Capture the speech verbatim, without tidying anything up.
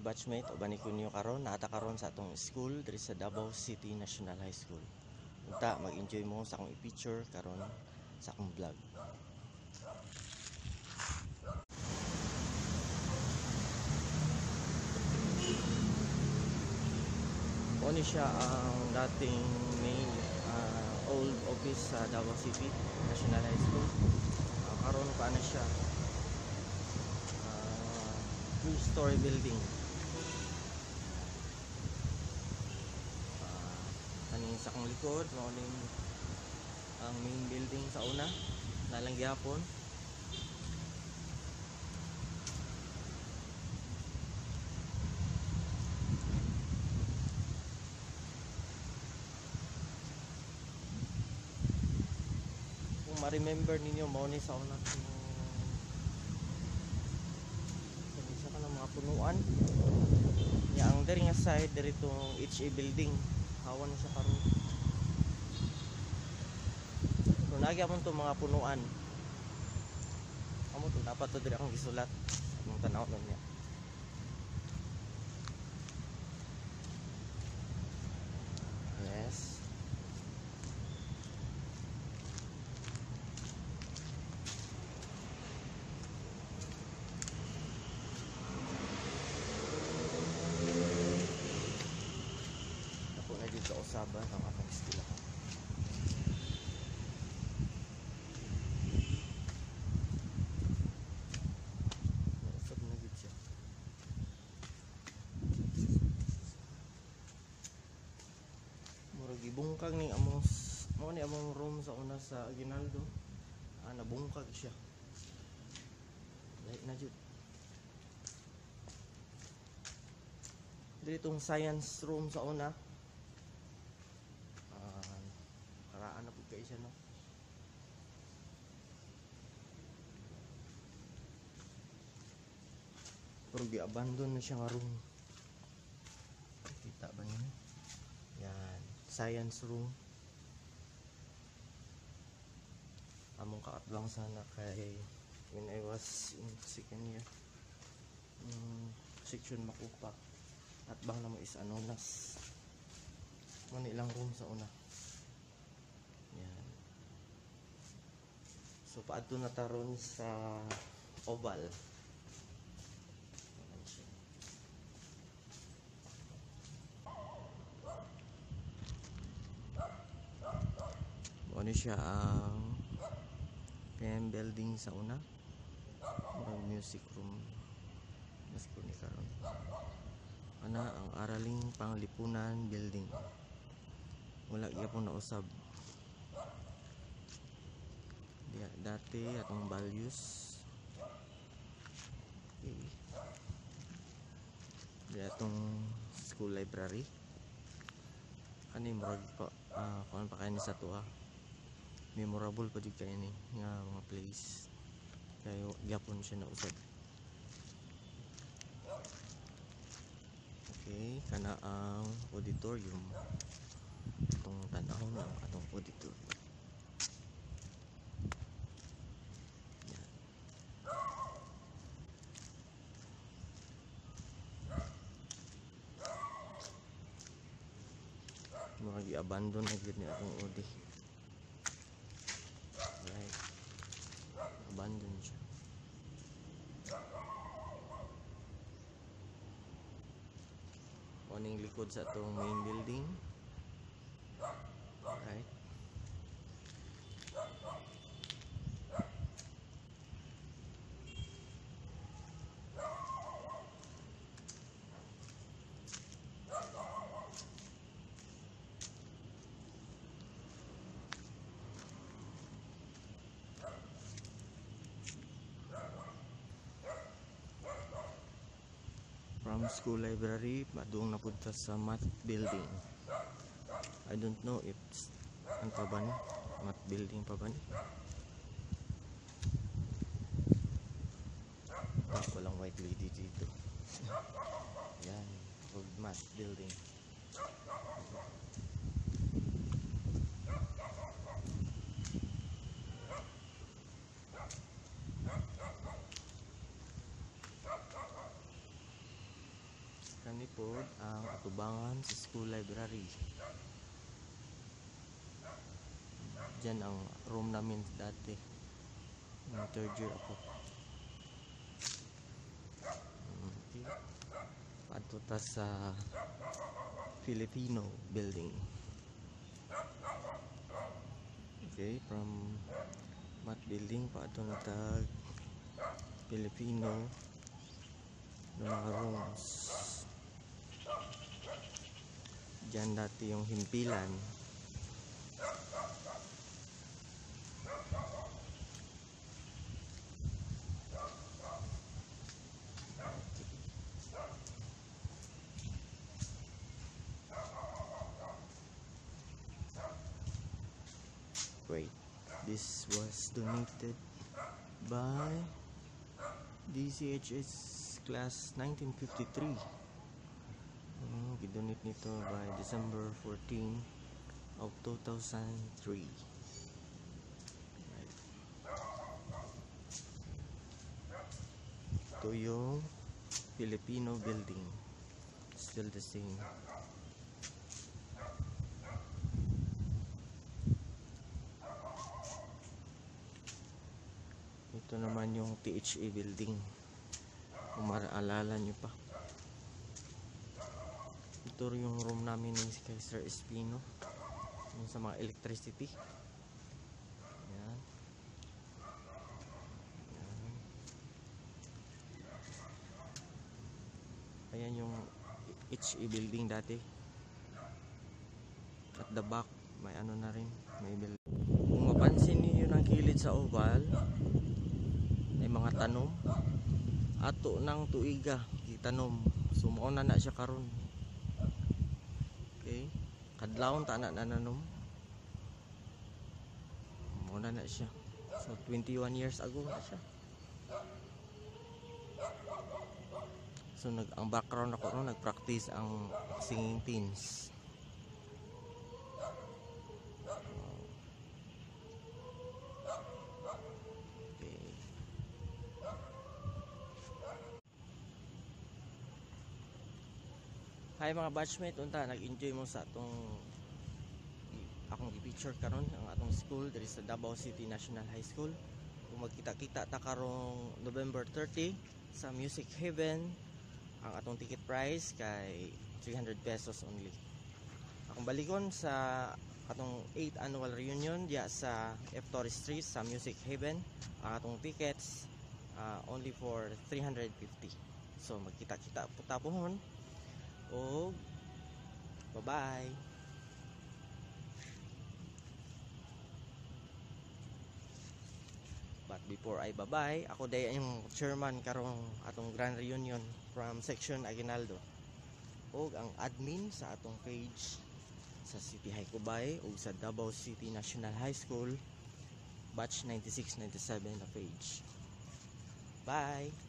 batchmate o bani kunyo karon naata karon sa atong school diri sa Davao City National High School. Unta mag-enjoy mo sa akong i-picture karon sa akong vlog. Oni siya ang dating main uh, old office sa Davao City National High School. Uh, karon pa na siya uh, two-story building. Uh, kaning sa akong likod mao ning ang main building sa una nalang gyapon. Ma-remember ninyo mao ni sa una kung isa ka ng mga punuan ya ang diri nga side diri tong H A building hawan na siya karon kung nagyapon to mga punuan amo to dapat to diri akong gisulat ang tanaw nun niya. Yes, sa usaban ang akong estilo. Usab na gid siya. Murag gibungkag ni among mo ni among room sa una sa Aguinaldo. Ah, nabungkag siya. Dahil na jud. Dito tong science room sa una. Karaan na po kayo siya, no? Pero gi-abandon na siya nga room. Kita ba niyo? Yan, science room. Among kaatbang sana kay when I was in second year. Um, section Makupa. At bang na mo is Anonas. Manilang room sa una. Yan. So paadto na taron sa oval. Yan siya. Ano siya ang P M building sa una. Ang music room. Mas ko ni karon. Ana ang Araling Panglipunan building. Wala gyapon na usab. Dia dati atong values. Okay. Dia atong school library. Kani murag pa uh, kuan pa kay ni sa tuwa. Memorable pa jud kay ni nga mga place. Kayo gyapon siya na usab. Okay, kana ang auditorium. Itong tanaw ng atong auditorium. Yan. Mga gi-abandon na gid ni atong audi. Right. Abandon siya. Oning likod sa atong main building. Right. From school library, maduong napunta sa math building. I don't know if ang pa ba ni? Math building pa ba ni? Ah, walang white lady dito. Yan, old math building. Kani po ang atubangan sa school library. Diyan ang room namin dati. Yung third year ako. Okay. Patuta sa Filipino building. Okay, from mat building pa ato natag Filipino ng mga rooms. Diyan dati yung himpilan. Wait, this was donated by D C N H S class nineteen fifty-three. Oh, gidonate nito by December fourteenth of two thousand three. Right. Ito yung Filipino building. Still the same. Ito naman yung T H A building. Kung maalala nyo pa. Ito yung room namin ng si Sir Espino. Yung sa mga electricity. Yan. Yan. Ayan yung H A building dati. At the back, may ano na rin. May building. Kung mapansin niyo ng kilid sa oval, may mga tanom ato ng tuiga gitanom, so mao na na siya karon. Okay, kadlawon ta na nananom, mao na na siya. So twenty-one years ago na siya. So nag ang background ako no, nagpractice ang singing teens. Hi mga batchmate, unta nag-enjoy mo sa atong akong i-picture karon ang atong school diri sa Davao City National High School. Kung magkita-kita ta karong November thirty sa Music Heaven, ang atong ticket price kay three hundred pesos only. Akong balikon sa atong eighth annual reunion diya sa F Torres Street sa Music Heaven, ang atong tickets uh, only for three hundred fifty. So magkita-kita puta pohon. Oh, bye-bye. But before I bye-bye, ako day yung chairman karong atong grand reunion from section Aguinaldo. O ang admin sa atong page sa City High Cubay o sa Davao City National High School batch ninety-six ninety-seven na page. Bye.